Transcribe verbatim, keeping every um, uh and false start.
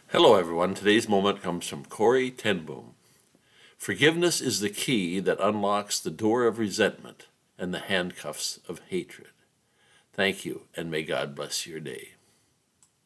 Hello, everyone. Today's moment comes from Corrie. Forgiveness is the key that unlocks the door of resentment and the handcuffs of hatred. Thank you, and may God bless your day.